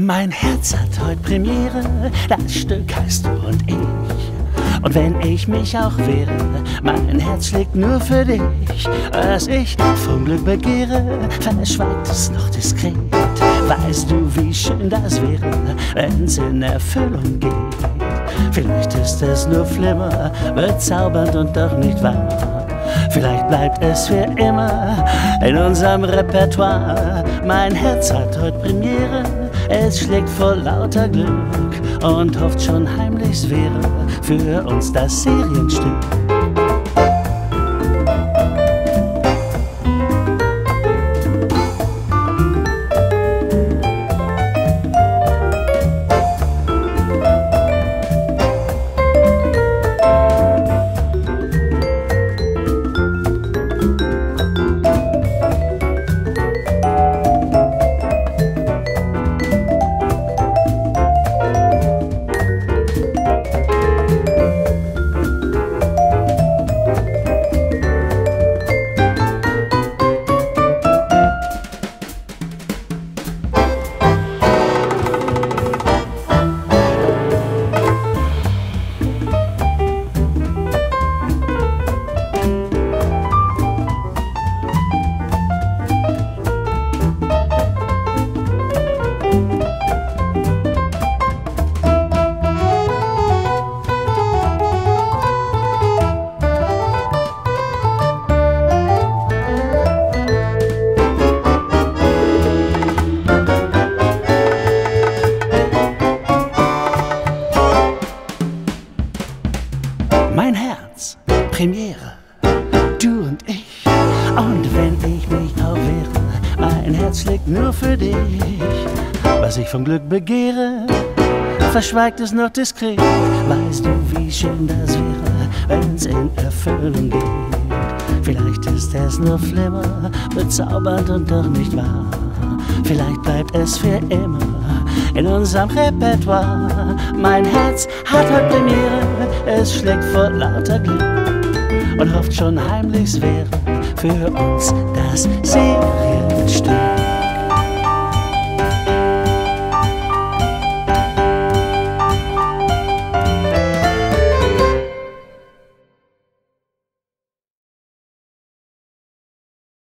Mein Herz hat heute Premiere, das Stück heißt Du und ich. Und wenn ich mich auch wehre, mein Herz schlägt nur für dich. Was ich vom Glück begehre, verschweigt es noch diskret. Weißt du, wie schön das wäre, wenn's in Erfüllung geht? Vielleicht ist es nur Flimmer, bezaubernd und doch nicht wahr. Vielleicht bleibt es für immer in unserem Repertoire. Mein Herz hat heute Premiere, es schlägt vor lauter Glück und hofft schon heimlich, es wäre für uns das Serienstück. Mein Herz, Premiere, du und ich. Und wenn ich mich auch wehre, mein Herz schlägt nur für dich. Was ich vom Glück begehre, verschweigt es noch diskret. Weißt du, wie schön das wäre, wenn's in Erfüllung geht? Vielleicht ist es nur Flimmer, bezaubernd und doch nicht wahr. Vielleicht bleibt es für immer in unserem Repertoire. Mein Herz hat heute Premiere, es schlägt vor lauter Glück und hofft schon heimlich, es wäre für uns das Serienstück.